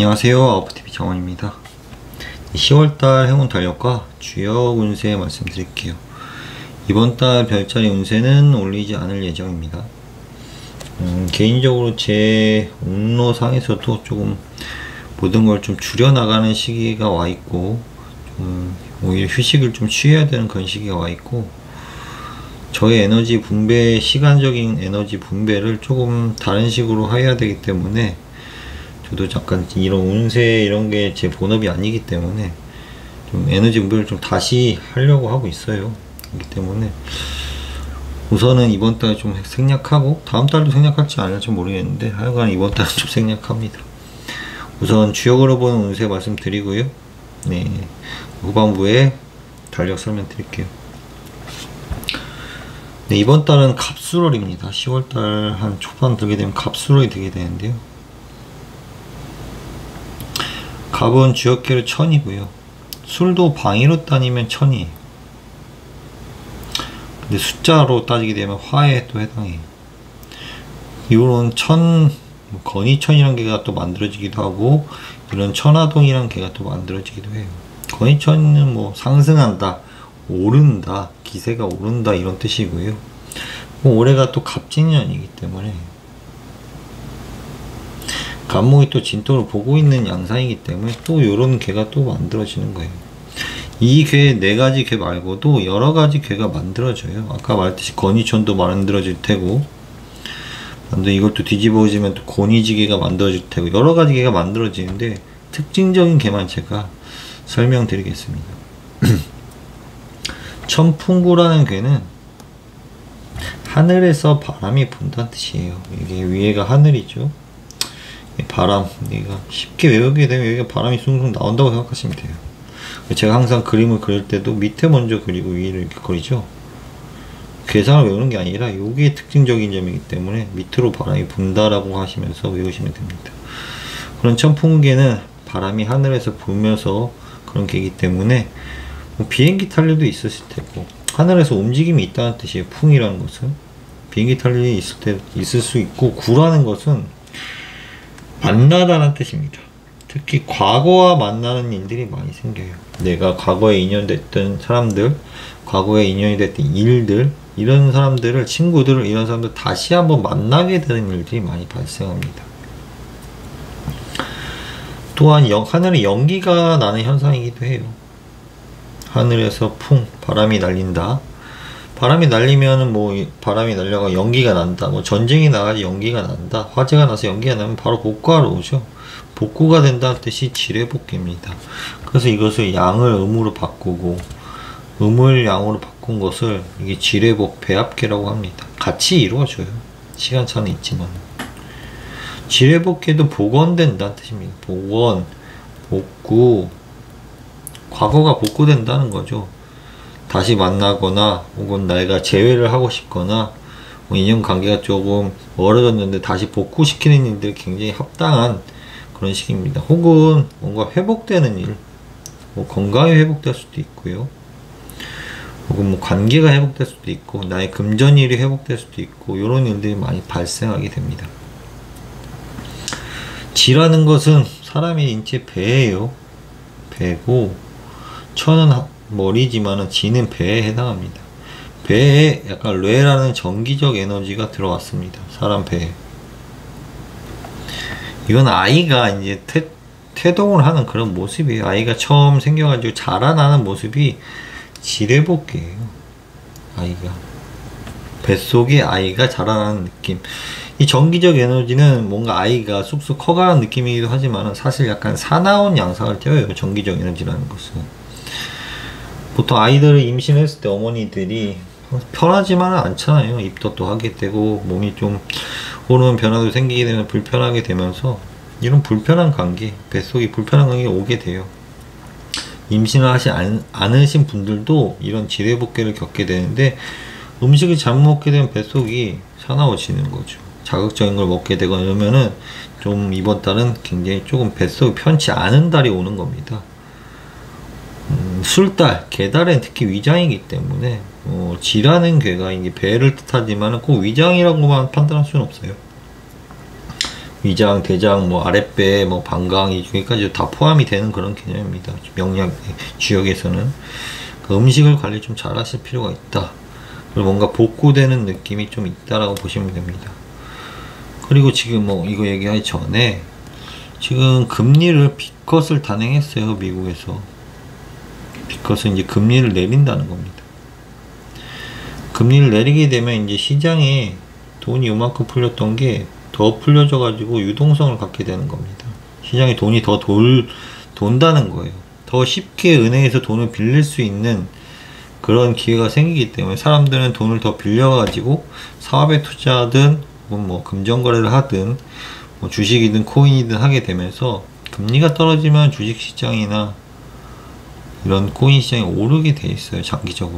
안녕하세요. 아우프TV 정원입니다. 10월달 행운 달력과 주요 운세 말씀드릴게요. 이번달 별자리 운세는 올리지 않을 예정입니다. 개인적으로 제 운로상에서도 조금 모든 걸 좀 줄여나가는 시기가 와 있고, 오히려 휴식을 좀 취해야 되는 그런 시기가 와 있고, 저의 에너지 분배, 시간적인 에너지 분배를 조금 다른 식으로 해야 되기 때문에, 저도 잠깐 이런 운세 이런 게 제 본업이 아니기 때문에 좀 에너지 분배를 좀 다시 하려고 하고 있어요. 그렇기 때문에 우선은 이번 달 좀 생략하고, 다음 달도 생략할지 안 할지 모르겠는데 하여간 이번 달은 좀 생략합니다. 우선 주역으로 보는 운세 말씀드리고요. 네, 후반부에 달력 설명드릴게요. 네, 이번 달은 갑술월입니다. 10월달 한 초반 들게 되면 갑술월이 되게 되는데요. 갑은 주역계로 천이고요. 술도 방위로 따지면 천이에요. 근데 숫자로 따지게 되면 화에 또 해당해요. 이런 천, 건의천이라는 개가 또 만들어지기도 하고, 이런 천화동이라는 개가 또 만들어지기도 해요. 건의천은 뭐 상승한다, 오른다, 기세가 오른다 이런 뜻이고요. 올해가 또 갑진년이기 때문에 갑목이 또 진토를 보고 있는 양상이기 때문에 또 요런 개가 또 만들어지는 거예요. 이 개, 네 가지 개 말고도 여러 가지 개가 만들어져요. 아까 말했듯이 건의천도 만들어질 테고, 근데 이것도 뒤집어지면 또 권위지개가 만들어질 테고, 여러 가지 개가 만들어지는데 특징적인 개만 제가 설명드리겠습니다. 천풍구라는 개는 하늘에서 바람이 분다는 뜻이에요. 이게 위에가 하늘이죠. 바람, 얘가 쉽게 외우게 되면 여기가 바람이 숭숭 나온다고 생각하시면 돼요. 제가 항상 그림을 그릴 때도 밑에 먼저 그리고 위를 이렇게 그리죠. 계산을 외우는 게 아니라 이게 특징적인 점이기 때문에 밑으로 바람이 분다라고 하시면서 외우시면 됩니다. 그런 천풍개는 바람이 하늘에서 불면서 그런 개이기 때문에 뭐 비행기 탈 일도 있으실 테고, 하늘에서 움직임이 있다는 뜻이에요. 풍이라는 것은 비행기 탈 일이 있을 수 있고, 구라는 것은 만나다는 뜻입니다. 특히 과거와 만나는 일들이 많이 생겨요. 내가 과거에 인연됐던 사람들, 과거에 인연이 됐던 일들, 이런 사람들을, 친구들을, 이런 사람들 다시 한번 만나게 되는 일들이 많이 발생합니다. 또한 하늘에 연기가 나는 현상이기도 해요. 하늘에서 바람이 날린다. 바람이 날리면은 뭐 바람이 날려가 연기가 난다. 뭐 전쟁이 나가지 연기가 난다. 화재가 나서 연기가 나면 바로 복구하러 오죠. 복구가 된다는 뜻이 지뢰복귀입니다. 그래서 이것을 양을 음으로 바꾸고, 음을 양으로 바꾼 것을 이게 지뢰복 배합계라고 합니다. 같이 이루어져요. 시간차는 있지만. 지뢰복귀도 복원된다는 뜻입니다. 복원, 복구, 과거가 복구된다는 거죠. 다시 만나거나, 혹은 내가 재회를 하고 싶거나, 뭐 인연관계가 조금 멀어졌는데 다시 복구시키는 일들이 굉장히 합당한 그런 시기입니다. 혹은 뭔가 회복되는 일, 뭐 건강이 회복될 수도 있고요. 혹은 뭐 관계가 회복될 수도 있고, 나의 금전일이 회복될 수도 있고, 이런 일들이 많이 발생하게 됩니다. 지라는 것은 사람의 인체 배예요. 배고, 천은 머리지만은 지는 배에 해당합니다. 배에 약간 뇌라는 정기적 에너지가 들어왔습니다. 사람 배에. 이건 아이가 이제 태동을 하는 그런 모습이에요. 아이가 처음 생겨가지고 자라나는 모습이 지뢰복귀예요. 아이가. 뱃속에 아이가 자라나는 느낌. 이 정기적 에너지는 뭔가 아이가 쑥쑥 커가는 느낌이기도 하지만 사실 약간 사나운 양상을 띄어요. 정기적 에너지라는 것은. 보통 아이들을 임신했을 때 어머니들이 편하지만은 않잖아요. 입덧도 하게 되고, 몸이 좀 호르몬 변화도 생기게 되면 불편하게 되면서, 이런 불편한 관계, 뱃속에 불편한 관계가 오게 돼요. 임신을 하지 않으신 분들도 이런 지뢰복귀를 겪게 되는데, 음식을 잘못 먹게 되면 뱃속이 사나워지는 거죠. 자극적인 걸 먹게 되거나 이러면은 좀 이번 달은 굉장히 조금 뱃속이 편치 않은 달이 오는 겁니다. 술달, 개달은 특히 위장이기 때문에 지라는 괴가 이게 배를 뜻하지만 꼭 위장이라고만 판단할 수는 없어요. 위장, 대장, 뭐 아랫배, 뭐 방광 이 중에까지 다 포함이 되는 그런 개념입니다. 명량 지역에서는 그 음식을 관리 좀 잘 하실 필요가 있다. 그리고 뭔가 복구되는 느낌이 좀 있다라고 보시면 됩니다. 그리고 지금 뭐 이거 얘기하기 전에 지금 금리를 B컷을 단행했어요. 미국에서. B컷은 이제 금리를 내린다는 겁니다. 금리를 내리게 되면 이제 시장에 돈이 요만큼 풀렸던 게 더 풀려져 가지고 유동성을 갖게 되는 겁니다. 시장에 돈이 더 돈다는 거예요. 더 쉽게 은행에서 돈을 빌릴 수 있는 그런 기회가 생기기 때문에 사람들은 돈을 더 빌려 가지고 사업에 투자하든 뭐 금전거래를 하든 뭐 주식이든 코인이든 하게 되면서 금리가 떨어지면 주식시장이나 이런 코인 시장이 오르게 돼 있어요. 장기적으로.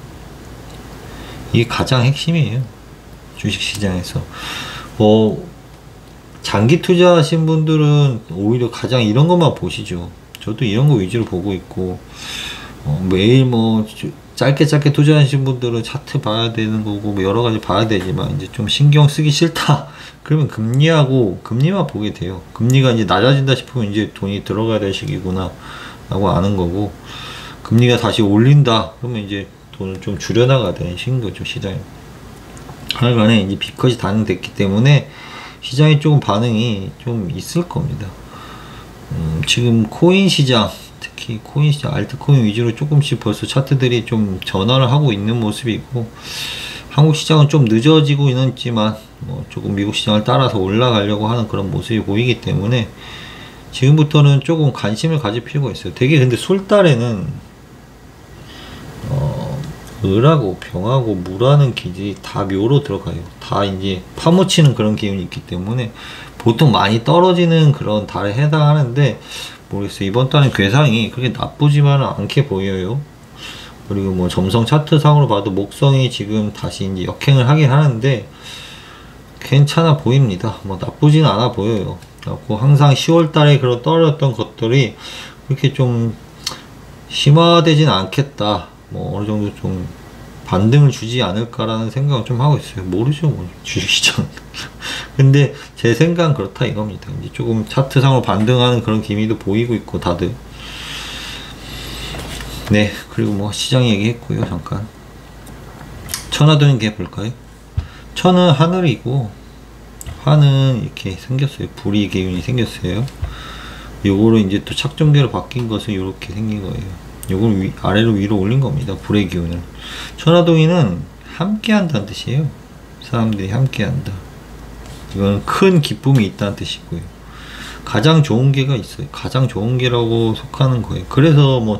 이게 가장 핵심이에요. 주식시장에서. 뭐 장기 투자하신 분들은 오히려 가장 이런 것만 보시죠. 저도 이런 거 위주로 보고 있고 매일 뭐 짧게 투자하신 분들은 차트 봐야 되는 거고 뭐 여러 가지 봐야 되지만 이제 좀 신경 쓰기 싫다. 그러면 금리만 보게 돼요. 금리가 이제 낮아진다 싶으면 이제 돈이 들어가야 될 시기구나 라고 아는 거고, 금리가 다시 올린다 그러면 이제 돈을 좀 줄여나가야 되는 시기인 거죠. 시장에. 하여간에 이제 B컷이 단행됐기 때문에 시장에 조금 반응이 좀 있을 겁니다. 지금 코인 시장, 특히 코인 시장, 알트코인 위주로 조금씩 벌써 차트들이 좀 전환을 하고 있는 모습이고, 한국 시장은 좀 늦어지고 있지만 뭐 조금 미국 시장을 따라서 올라가려고 하는 그런 모습이 보이기 때문에 지금부터는 조금 관심을 가질 필요가 있어요. 되게 근데 술달에는 을하고 병하고 무라는 기질이 다 묘로 들어가요. 다 이제 파묻히는 그런 기운이 있기 때문에 보통 많이 떨어지는 그런 달에 해당하는데, 모르겠어요. 이번 달은 괴상이 그렇게 나쁘지만은 않게 보여요. 그리고 뭐 점성 차트상으로 봐도 목성이 지금 다시 이제 역행을 하긴 하는데 괜찮아 보입니다. 뭐 나쁘진 않아 보여요. 그래갖고 항상 10월 달에 그런 떨어졌던 것들이 그렇게 좀 심화되진 않겠다. 뭐 어느 정도 좀 반등을 주지 않을까라는 생각을 좀 하고 있어요. 모르죠, 뭐 주식시장. 근데 제 생각은 그렇다 이겁니다. 이제 조금 차트상으로 반등하는 그런 기미도 보이고 있고 다들. 네, 그리고 뭐 시장 얘기했고요. 잠깐 천하도인 게 볼까요? 천은 하늘이고 화는 이렇게 생겼어요. 불이 기운이 생겼어요. 요거로 이제 또 착정대로 바뀐 것은 이렇게 생긴 거예요. 요걸 아래로 위로 올린 겁니다. 불의 기운을. 천하동이는 함께 한다는 뜻이에요. 사람들이 함께 한다. 이건 큰 기쁨이 있다는 뜻이고요. 가장 좋은 게가 있어요. 가장 좋은 게라고 속하는 거예요. 그래서 뭐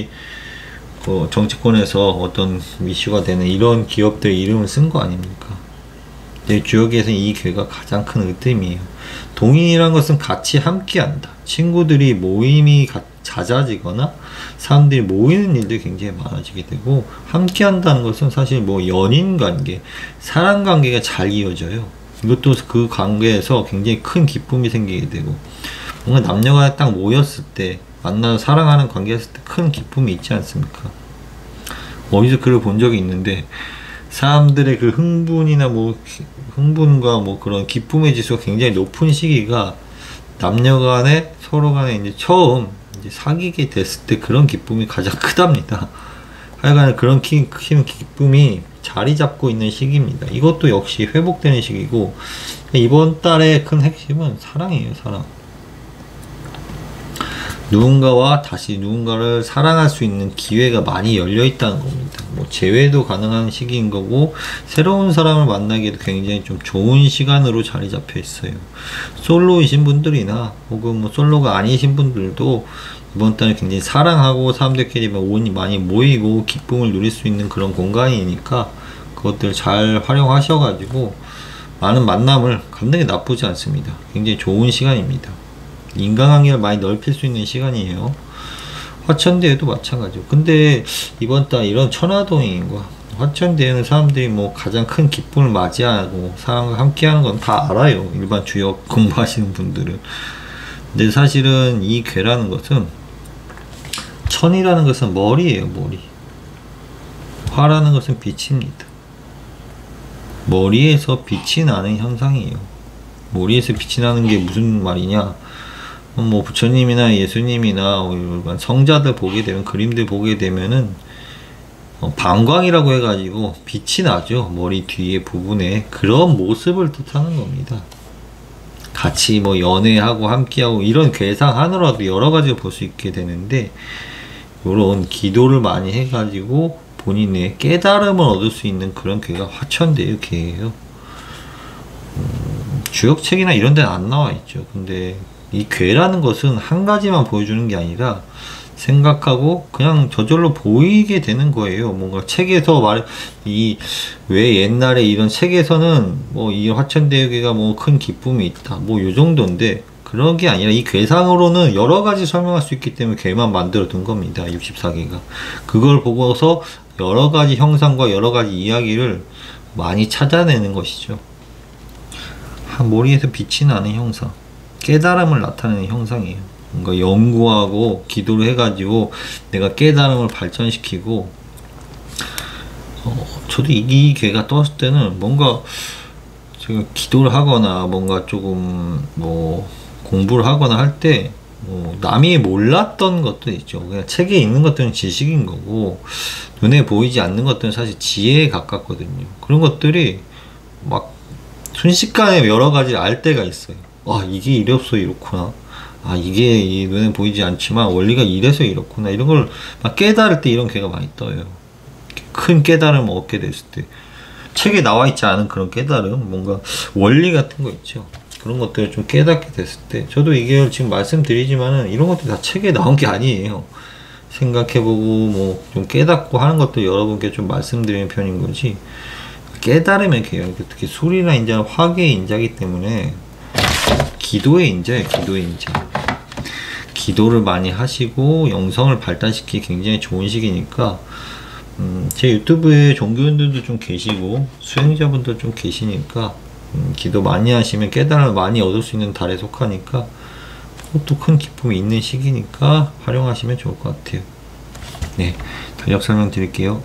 정치권에서 어떤 이슈가 되는 이런 기업들 이름을 쓴 거 아닙니까? 주역에서는 이 괴가 가장 큰 으뜸이에요. 동인이란 것은 같이 함께 한다. 친구들이 모임이 잦아지거나 사람들이 모이는 일들이 굉장히 많아지게 되고, 함께 한다는 것은 사실 뭐 연인 관계, 사랑 관계가 잘 이어져요. 이것도 그 관계에서 굉장히 큰 기쁨이 생기게 되고, 뭔가 남녀가 딱 모였을 때, 만나서 사랑하는 관계였을 때 큰 기쁨이 있지 않습니까? 어디서 글을 본 적이 있는데, 사람들의 그 흥분과 뭐 그런 기쁨의 지수가 굉장히 높은 시기가 남녀 간에 서로 간에 이제 처음 이제 사귀게 됐을 때 그런 기쁨이 가장 크답니다. 하여간 그런 큰 기쁨이 자리 잡고 있는 시기입니다. 이것도 역시 회복되는 시기고, 이번 달의 큰 핵심은 사랑이에요. 사랑. 누군가와 다시 누군가를 사랑할 수 있는 기회가 많이 열려 있다는 겁니다. 뭐 재회도 가능한 시기인 거고, 새로운 사람을 만나기에도 굉장히 좀 좋은 시간으로 자리 잡혀 있어요. 솔로이신 분들이나 혹은 뭐 솔로가 아니신 분들도 이번 달에 굉장히 사랑하고 사람들끼리 많이 모이고 기쁨을 누릴 수 있는 그런 공간이니까 그것들 잘 활용하셔가지고 많은 만남을 갖는 게 나쁘지 않습니다. 굉장히 좋은 시간입니다. 인간관계를 많이 넓힐 수 있는 시간이에요. 화천대유도 마찬가지고. 근데 이번 달 이런 천하동인과 화천대유는 사람들이 뭐 가장 큰 기쁨을 맞이하고 사람과 함께하는 건 다 알아요. 일반 주역 공부하시는 분들은. 근데 사실은 이 괴라는 것은, 천이라는 것은 머리예요. 머리. 화라는 것은 빛입니다. 머리에서 빛이 나는 현상이에요. 머리에서 빛이 나는 게 무슨 말이냐? 뭐 부처님이나 예수님이나 일반 성자들 보게 되면, 그림들 보게 되면은 방광이라고 해가지고 빛이 나죠. 머리 뒤에 부분에. 그런 모습을 뜻하는 겁니다. 같이 뭐 연애하고 함께하고 이런 괴상하느라도 여러 가지를 볼 수 있게 되는데, 요런 기도를 많이 해가지고 본인의 깨달음을 얻을 수 있는 그런 괴가 화천대유 괴예요. 주역책이나 이런 데는 안 나와 있죠. 근데 이 괴라는 것은 한 가지만 보여주는 게 아니라 생각하고 그냥 저절로 보이게 되는 거예요. 뭔가 책에서 왜 옛날에 이런 책에서는 뭐 이 화천대유괴가 뭐 큰 기쁨이 있다, 뭐 요 정도인데, 그런 게 아니라 이 괴상으로는 여러 가지 설명할 수 있기 때문에 괴만 만들어 둔 겁니다. 64개가. 그걸 보고서 여러 가지 형상과 여러 가지 이야기를 많이 찾아내는 것이죠. 머리에서 빛이 나는 형상, 깨달음을 나타내는 형상이에요. 뭔가 연구하고 기도를 해가지고 내가 깨달음을 발전시키고, 저도 이 괴가 떴을 때는 뭔가 제가 기도를 하거나 뭔가 조금 뭐 공부를 하거나 할 때 남이 몰랐던 것도 있죠. 그냥 책에 있는 것들은 지식인 거고, 눈에 보이지 않는 것들은 사실 지혜에 가깝거든요. 그런 것들이 막 순식간에 여러 가지를 알 때가 있어요. 아, 이게 이래서 이렇구나. 아, 이게 이 눈에 보이지 않지만 원리가 이래서 이렇구나. 이런 걸 막 깨달을 때 이런 괴가 많이 떠요. 큰 깨달음을 얻게 됐을 때. 책에 나와 있지 않은 그런 깨달음, 뭔가 원리 같은 거 있죠. 그런 것들을 좀 깨닫게 됐을 때, 저도 이게 지금 말씀드리지만은 이런 것들 다 책에 나온 게 아니에요. 생각해보고 뭐 좀 깨닫고 하는 것도 여러분께 좀 말씀드리는 편인 거지, 깨달음의 개요. 특히 술이나 인자는 화계의 인자이기 때문에 기도의 인자예요. 기도의 인자. 기도를 많이 하시고 영성을 발달시키기 굉장히 좋은 시기니까, 제 유튜브에 종교인들도 좀 계시고 수행자분도 좀 계시니까, 기도 많이 하시면 깨달음을 많이 얻을 수 있는 달에 속하니까, 그것도 큰 기쁨이 있는 시기니까 활용하시면 좋을 것 같아요. 네, 달력 설명 드릴게요.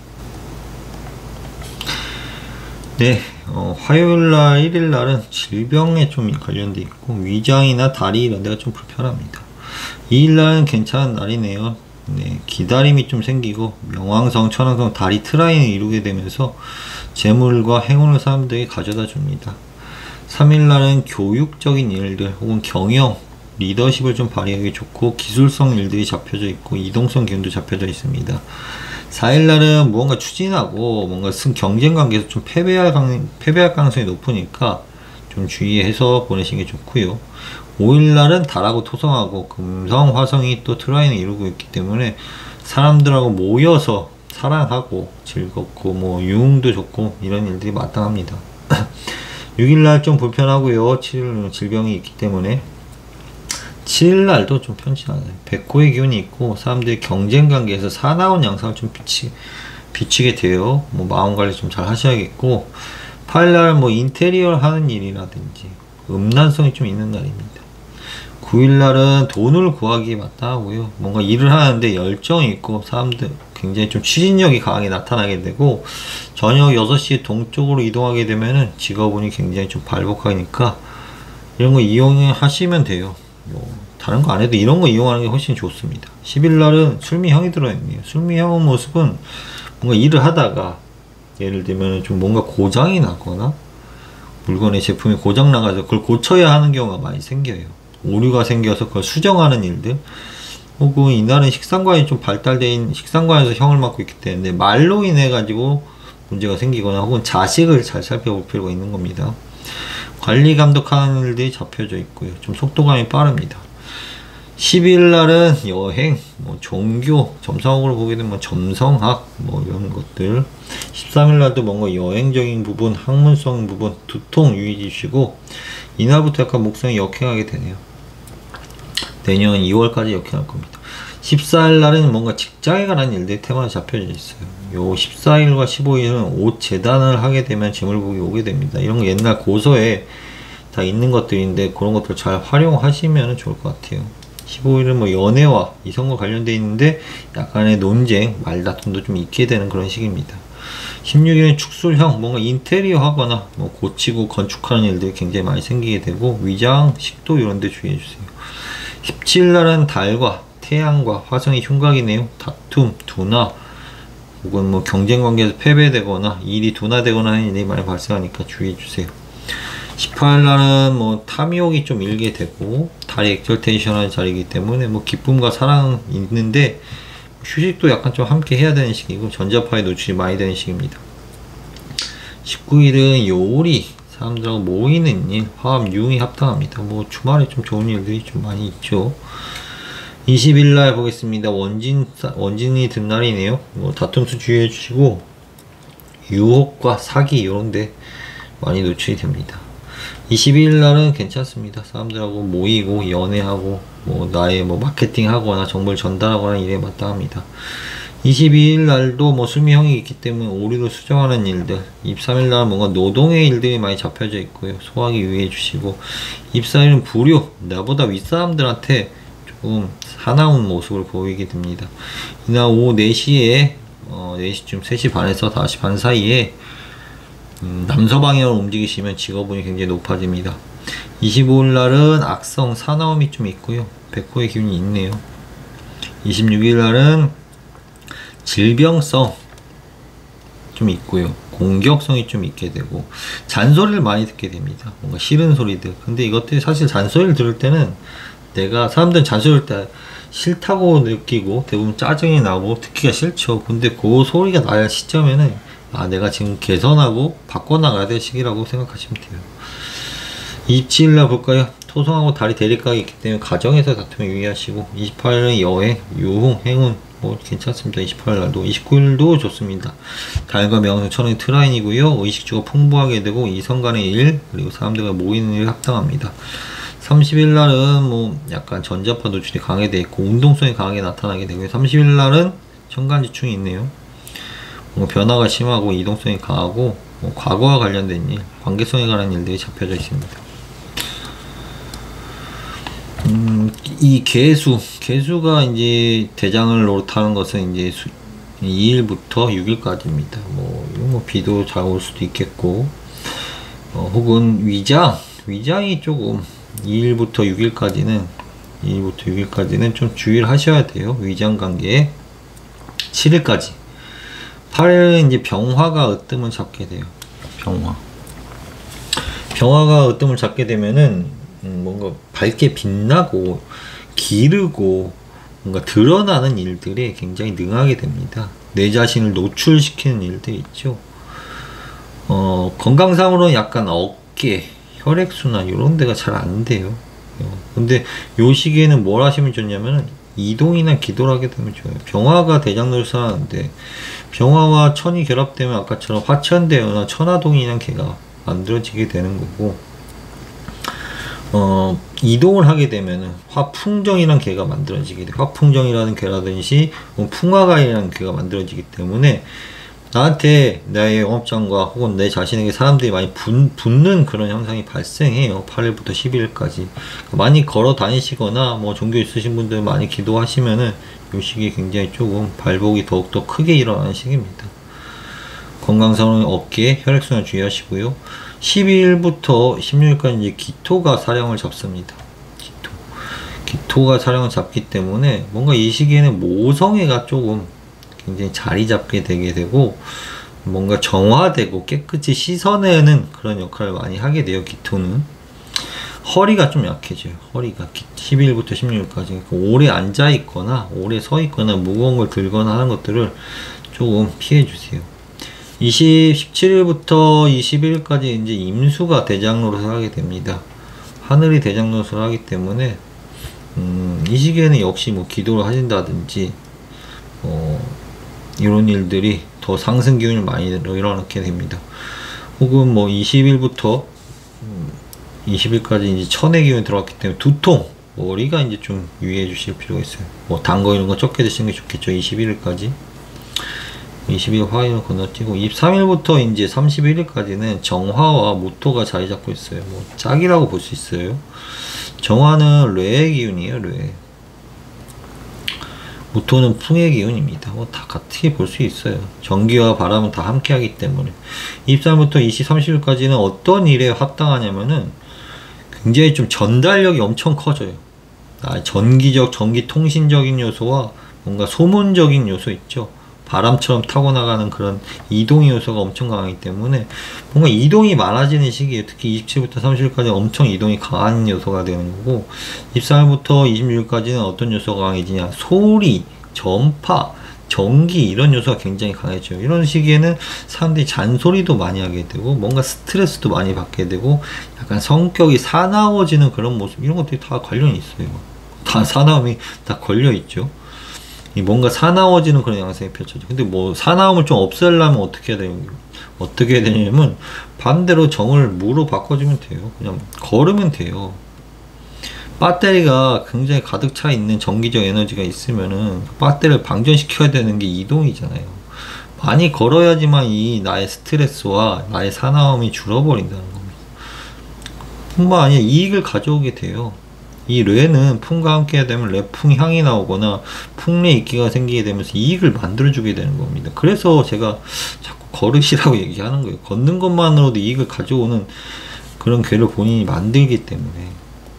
네, 화요일날, 일일날은 질병에 좀 관련돼 있고, 위장이나 다리 이런 데가 좀 불편합니다. 이일날은 괜찮은 날이네요. 네, 기다림이 좀 생기고 명왕성, 천왕성, 다리 트라인을 이루게 되면서 재물과 행운을 사람들에게 가져다 줍니다. 3일날은 교육적인 일들 혹은 경영, 리더십을 좀 발휘하기 좋고 기술성 일들이 잡혀져 있고 이동성 기운도 잡혀져 있습니다. 4일날은 무언가 추진하고 뭔가 경쟁 관계에서 좀 패배할 가능성이 높으니까 좀 주의해서 보내시는 게 좋고요. 5일날은 달하고 토성하고 금성, 화성이 또 트라인을 이루고 있기 때문에 사람들하고 모여서 사랑하고 즐겁고 뭐 유흥도 좋고 이런 일들이 마땅합니다. 6일날 좀 불편하고요. 7일은 질병이 있기 때문에. 7일날도 좀 편치 않아요. 백호의 기운이 있고 사람들이 경쟁 관계에서 사나운 양상을 좀 비치게 돼요. 뭐 마음 관리 좀 잘 하셔야겠고, 8일날 뭐 인테리어 하는 일이라든지 음란성이 좀 있는 날입니다. 9일날은 돈을 구하기에 마땅하고요. 뭔가 일을 하는데 열정이 있고 사람들 굉장히 좀 추진력이 강하게 나타나게 되고, 저녁 6시 동쪽으로 이동하게 되면은 직업운이 굉장히 좀 발복하니까 이런 거 이용하시면 돼요. 뭐 다른 거 안 해도 이런 거 이용하는 게 훨씬 좋습니다. 10일날은 술미형이 들어있네요. 술미형 모습은 뭔가 일을 하다가 예를 들면 좀 뭔가 고장이 나거나 물건의 제품이 고장 나가서 그걸 고쳐야 하는 경우가 많이 생겨요. 오류가 생겨서 그걸 수정하는 일들, 혹은 이날은 식상관이 좀 발달된 식상관에서 형을 맡고 있기 때문에 말로 인해 가지고 문제가 생기거나 혹은 자식을 잘 살펴볼 필요가 있는 겁니다. 관리 감독하는 일들이 잡혀져 있고요. 좀 속도감이 빠릅니다. 12일날은 여행, 뭐 종교, 점성학으로 보게 되면 점성학, 뭐 이런 것들. 13일날도 뭔가 여행적인 부분, 학문성 부분, 두통 유의주시고, 이날부터 약간 목성이 역행하게 되네요. 내년 2월까지 역행할 겁니다. 14일날은 뭔가 직장에 관한 일들이 테마가 잡혀져 있어요. 요 14일과 15일은 옷 재단을 하게 되면 재물복이 오게 됩니다. 이런 거 옛날 고서에 다 있는 것들인데 그런 것들 잘 활용하시면 좋을 것 같아요. 15일은 뭐 연애와 이성과 관련되어 있는데 약간의 논쟁, 말다툼도 좀 있게 되는 그런 시기입니다. 16일은 축술형, 뭔가 인테리어 하거나 뭐 고치고 건축하는 일들이 굉장히 많이 생기게 되고, 위장, 식도 이런 데 주의해 주세요. 17일날은 달과 태양과 화성이 흉곽이네요. 다툼, 둔화, 혹은 뭐 경쟁 관계에서 패배되거나 일이 둔화되거나 하는 일이 많이 발생하니까 주의해 주세요. 18일날은 뭐 탐욕이 좀 일게 되고, 달이 액절테이션하는 자리이기 때문에 뭐 기쁨과 사랑은 있는데 휴식도 약간 좀 함께 해야 되는 시기고, 전자파에 노출이 많이 되는 시기입니다. 19일은 요리, 사람들하고 모이는 일, 화합, 유흥이 합당합니다. 뭐 주말에 좀 좋은 일들이 좀 많이 있죠. 20일날 보겠습니다. 원진이 든 날이네요. 뭐 다툼수 주의해 주시고, 유혹과 사기 이런데 많이 노출이 됩니다. 22일날은 괜찮습니다. 사람들하고 모이고 연애하고 뭐 나의 뭐 마케팅 하거나 정보를 전달하거나 일에 마땅합니다. 22일날도 뭐 술미형이 있기 때문에 오류를 수정하는 일들, 23일날 뭔가 노동의 일들이 많이 잡혀져 있고요. 소화기 유의해 주시고, 24일은 불효, 나보다 윗사람들한테 조금 사나운 모습을 보이게 됩니다. 이날 오후 4시에 4시쯤 3시 반에서 5시 반 사이에 남서 방향으로 움직이시면 직업운이 굉장히 높아집니다. 25일날은 악성 사나움이 좀 있고요. 백호의 기운이 있네요. 26일날은 질병성 좀 있고요. 공격성이 좀 있게 되고, 잔소리를 많이 듣게 됩니다. 뭔가 싫은 소리들. 근데 이것들이 사실 잔소리를 들을 때는 사람들은 잔소리를 때 싫다고 느끼고 대부분 짜증이 나고 듣기가 싫죠. 근데 그 소리가 날 시점에는 내가 지금 개선하고 바꿔나가야 될 시기라고 생각하시면 돼요. 27일날 볼까요? 토성하고 달이 대립각이 있기 때문에 가정에서 다툼에 유의하시고, 28일은 여행, 유흥, 행운 뭐 괜찮습니다. 28일날도. 29일도 좋습니다. 달과 명성, 천의 트라인이고요. 의식주가 풍부하게 되고 이성 간의 일, 그리고 사람들과 모이는 일이 합당합니다. 30일날은 뭐 약간 전자파 노출이 강하게 되어 있고 운동성이 강하게 나타나게 되고요. 30일날은 천간지충이 있네요. 뭐 변화가 심하고 이동성이 강하고 뭐 과거와 관련된 일, 관계성에 관한 일들이 잡혀져 있습니다. 이 개수가 이제 대장을 노릇하는 것은 이제 2일부터 6일까지입니다. 뭐 비도 잘 올 수도 있겠고, 혹은 위장이 조금 2일부터 6일까지는 좀 주의를 하셔야 돼요. 위장 관계에. 7일까지. 8일은 이제 병화가 으뜸을 잡게 돼요. 병화가 으뜸을 잡게 되면은 뭔가 밝게 빛나고 기르고 뭔가 드러나는 일들에 굉장히 능하게 됩니다. 내 자신을 노출시키는 일들이 있죠. 건강상으로는 약간 어깨, 혈액순환 이런 데가 잘 안 돼요. 근데 요 시기에는 뭘 하시면 좋냐면은 이동이나 기도를 하게 되면 좋아요. 병화가 대장노릇을 하는데 병화와 천이 결합되면 아까처럼 화천대유나 천화동이란 개가 만들어지게 되는 거고, 이동을 하게 되면은 화풍정이라는 개가 만들어지게 돼요. 화풍정이라는 개라든지 풍화가이라는 개가 만들어지기 때문에 나한테 나의 영업장과 혹은 내 자신에게 사람들이 많이 붙는 그런 현상이 발생해요. 8일부터 11일까지. 많이 걸어 다니시거나 뭐 종교 있으신 분들 많이 기도하시면은 이 시기에 굉장히 조금 발복이 더욱더 크게 일어나는 시기입니다. 건강상으로는 어깨, 혈액순환 주의하시고요. 12일부터 16일까지 이제 기토가 사령을 잡습니다. 기토가 사령을 잡기 때문에 뭔가 이 시기에는 모성애가 조금 굉장히 자리 잡게 되게 되고, 뭔가 정화되고 깨끗이 씻어내는 그런 역할을 많이 하게 돼요. 기토는 허리가 좀 약해져요. 허리가 12일부터 16일까지 오래 앉아 있거나 오래 서 있거나 무거운 걸 들거나 하는 것들을 조금 피해 주세요. 17일부터 21일까지 이제 임수가 대장노릇을 하게 됩니다. 하늘이 대장노릇을 하기 때문에 이 시기에는 역시 뭐 기도를 하신다든지 이런 일들이 더 상승 기운을 많이 일어나게 됩니다. 혹은 뭐 20일부터 20일까지 이제 천의 기운이 들어왔기 때문에 두통, 머리가 이제 좀 유의해 주실 필요가 있어요. 뭐 단 거 이런 거 적게 드시는 게 좋겠죠. 21일까지. 20일 화요일 건너뛰고 23일부터 이제 31일까지는 정화와 모토가 자리 잡고 있어요. 뭐 짝이라고 볼 수 있어요. 정화는 뇌의 기운이에요. 뇌. 모토는 풍의 기운입니다. 뭐 다 같이 볼 수 있어요. 전기와 바람은 다 함께 하기 때문에. 24일부터 30일까지는 어떤 일에 합당하냐면은 굉장히 좀 전달력이 엄청 커져요. 전기적, 전기 통신적인 요소와 뭔가 소문적인 요소 있죠. 바람처럼 타고 나가는 그런 이동의 요소가 엄청 강하기 때문에 뭔가 이동이 많아지는 시기에 특히 27일부터 30일까지 엄청 이동이 강한 요소가 되는 거고, 24일부터 26일까지는 어떤 요소가 강해지냐, 소리, 전파, 전기 이런 요소가 굉장히 강해져요. 이런 시기에는 사람들이 잔소리도 많이 하게 되고 뭔가 스트레스도 많이 받게 되고 약간 성격이 사나워지는 그런 모습, 이런 것들이 다 관련이 있어요. 다 사나움이 다 걸려 있죠. 이 뭔가 사나워지는 그런 양상이 펼쳐져. 근데 뭐 사나움을 좀 없애려면 어떻게 해야 되냐면 반대로 정을 무로 바꿔주면 돼요. 그냥 걸으면 돼요. 배터리가 굉장히 가득 차 있는 전기적 에너지가 있으면은 배터리를 방전시켜야 되는 게 이동이잖아요. 많이 걸어야지만 이 나의 스트레스와 나의 사나움이 줄어버린다는 겁니다. 뿐만 아니라 이익을 가져오게 돼요. 이 뇌는 풍과 함께 되면 뇌풍 향이 나오거나 풍뇌 있기가 생기게 되면서 이익을 만들어주게 되는 겁니다. 그래서 제가 자꾸 걸으시라고 얘기하는 거예요. 걷는 것만으로도 이익을 가져오는 그런 궤를 본인이 만들기 때문에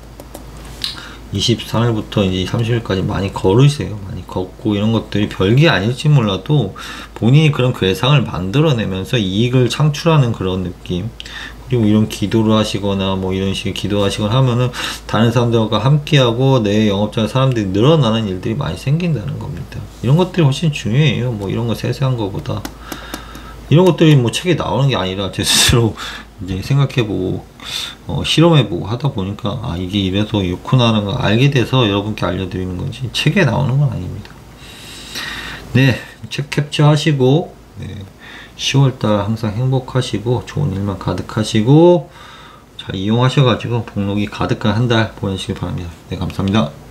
23일부터 이제 30일까지 많이 걸으세요. 많이 걷고 이런 것들이 별게 아닐지 몰라도 본인이 그런 괴상을 만들어내면서 이익을 창출하는 그런 느낌, 그리고 이런 기도를 하시거나 뭐 이런 식의 기도하시거나 하면은 다른 사람들과 함께하고 내 영업장 사람들이 늘어나는 일들이 많이 생긴다는 겁니다. 이런 것들이 훨씬 중요해요. 뭐 이런 거 세세한 거보다. 이런 것들이 뭐 책에 나오는 게 아니라 제 스스로 이제 생각해보고 실험해보고 하다 보니까 아 이게 이래서 이렇구나 하는 걸 알게 돼서 여러분께 알려드리는 건지, 책에 나오는 건 아닙니다. 네, 책 캡처하시고 네, 10월달 항상 행복하시고 좋은 일만 가득하시고 잘 이용하셔가지고 복록이 가득한 한 달 보내시길 바랍니다. 네, 감사합니다.